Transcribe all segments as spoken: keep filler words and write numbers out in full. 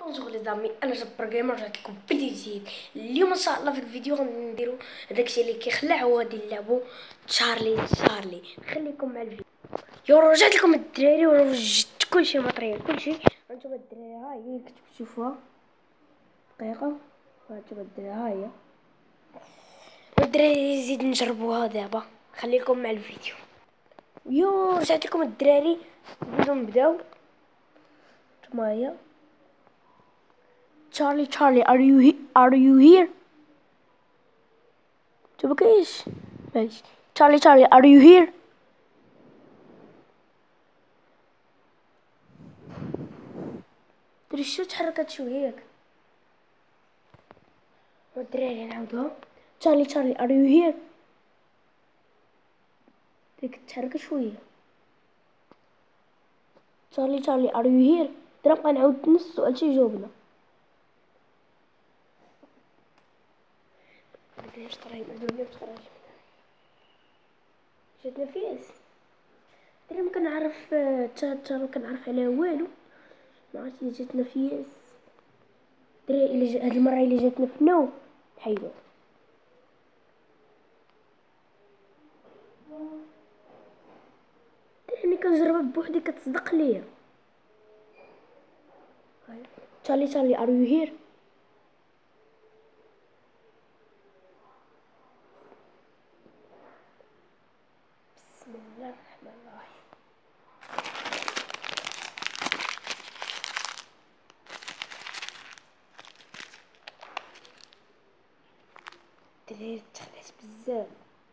بونجور لي زامي، انا جبار جيمر رجعت لكم فيديو جديد. اليوم ان شاء الله في الفيديو غنديرو داكشي اللي كيخلع، هو غادي نلعبو تشارلي تشارلي. خليكم مع الفيديو. يو رجعت لكم الدراري وجدت كلشي ماتريال كلشي. هانتوما الدراري ها هي كنتو تشوفوها دقيقه، هانتوما الدراري ها هي الدراري نزيد نجربوها دابا. خليكم مع الفيديو. يو رجعت لكم الدراري، نبداو نبداو. نتوما هي Charlie, Charlie, are you he are you here? تبغى ايش؟ ماشي. Charlie, Charlie, are you here? دري شو تحركت شوية هيك. والدراري نعاودوها. Charlie, Charlie, are you here? ديك تحرك شوية. Charlie, Charlie, are you here? درا نبقى نعاود نفس السؤال شي جاوبنا. مادريش طراي مادريش طراي. جاتنا فياس. درا مكنعرف تا تا مكنعرف عليها والو. ما عرفتش إلا جاتنا فياس. دراري إلا هاد المرة إلا جاتنا في النوم نحيدوها. دراري كنجربها بوحدي كتصدق ليا. Charlie, Charlie, are you here? بسم الله الرحمن الرحيم. دراري تخلعت بزاف.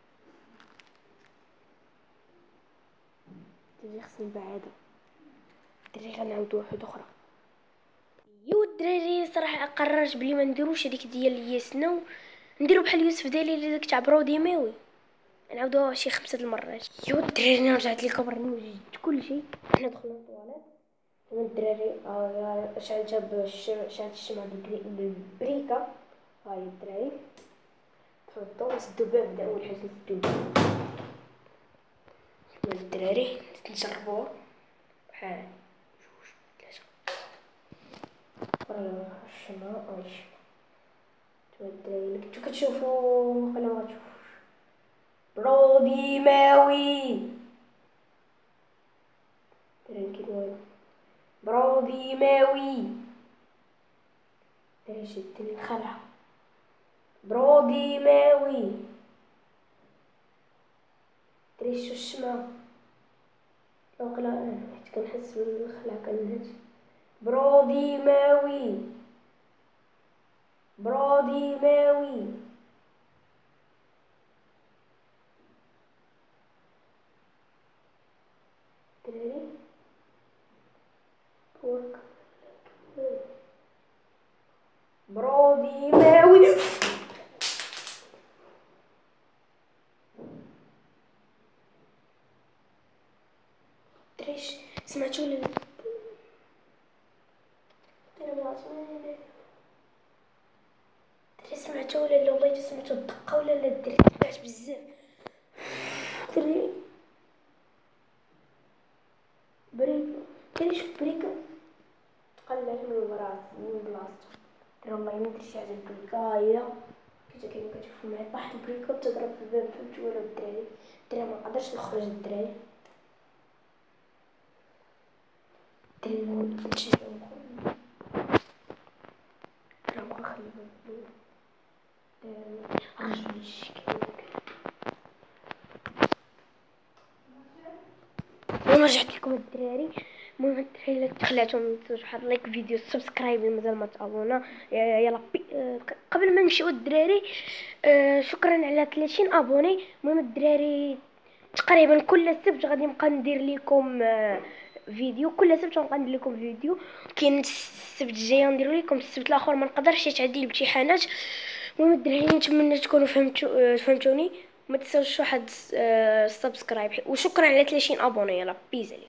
دراري خصني نبعدها. دراري غنعاودو واحدة أخرى. يو الدراري صراحة قررت بلي ما نديروش هذيك ديال ياسنو، نديرو بحال يوسف دالي اللي داك تاع برودي ماوي، نعاودوها شي خمسة د المرات. يو الدراري انا رجعت لكم راني وجدت كلشي. حنا دخلنا للطواليت. هما الدراري اه شعل جاب شعل الشمعة بالبريكة. هاي الدراري تفضلوا نسدو الباب. نبدا اول حاجة نسدو الباب. هما الدراري نجربوها بحال جوج ثلاثة. راه الشمعة هاي الشمعة. هما الدراري اللي كنتو كتشوفو وقيلا مغتشوفوش. برودي ماوي. دراري كي والو. برودي ماوي. دراري شدني الخلعة. برودي ماوي. دراري شو الشمعة. وقيلا انا حيت كنحس بالخلعة كنهز. برودي ماوي. برودي ماوي. دراري بورك برودي ماوي. دريش سمعتو ولا لا؟ دري سمعتو ولا لا؟ والله سمعتو الدقة ولا لا؟ دري سمعت بزاف. دري بريكة. دري شوف بريكة تقلعت من البراس من بلاصتو. دري والله مندير شي حاجة البريكة هي كيتا كيما كتشوفو معايا طاحت البريكة وتضرب في الباب. فهمتو ولا الدراري؟ الدراري منقدرش نخرج الدراري. دراري نمشي نخرج. راه بغا نخلي الباب. دراري رجعوا للشكل. المهم رجعت لكم الدراري. المهم الدراري الا تخلعتو متنساوش بحال لايك فيديو سبسكرايب مازال ما تابونا. يلا قبل ما نمشيو الدراري آه شكرا على ثلاثين ابوني. المهم الدراري تقريبا كل سبت غادي نبقى ندير لكم آه فيديو. كل سبت غنبقى ندير لكم فيديو. كاين السبت الجاي ندير لكم، السبت الاخر ما نقدرش حيت عندي الامتحانات. المهم الدراري نتمنى تكونوا فهمتوا فهمتوني. ما تنساوش واحد سبسكرايب وشكرا على ثلاثين ابوني. يلا بيز.